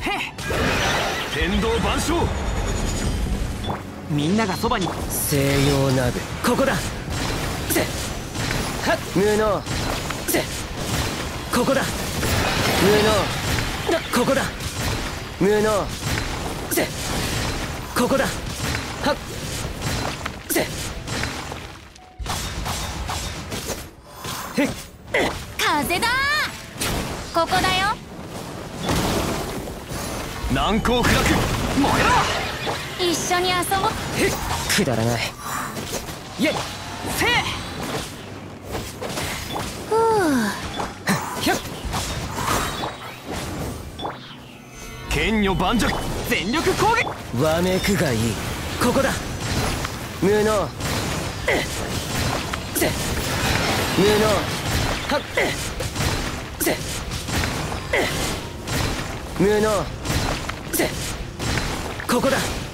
天道万象。 みんながそばに。 西洋鍋。ここだ。せはっ無能。せここだ。無能。ここだ。無能。せここだ。はっせへっ風だ。ここだよ。 難攻不落。燃えろ。 一緒に遊ぼう。 へっくだらない。イェイせふう。 ひゃっ剣女盤石。 全力攻撃。 わめくがいい。ここだ。無能。せ無能。はっせ無能。せここだ。